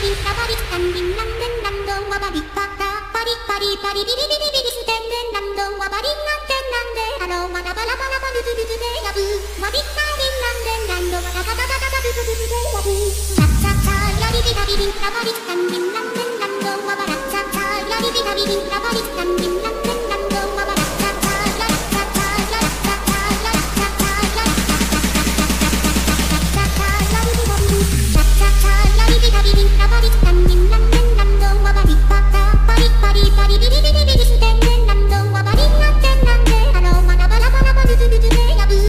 ビンラバリスタンビンランデンランドンワバリパタパリパリパリビリビリビリステンデンランドンワバリンなんでなんでハローワラバラバラバルズルズでやぶワビッタービンランデンランドワタタタタタブズルズでやぶラッチャッチャーラリビラビリンラバリスタンビンランデンランドンワバラッチャッチャーラリビラビリンラバリスタンビン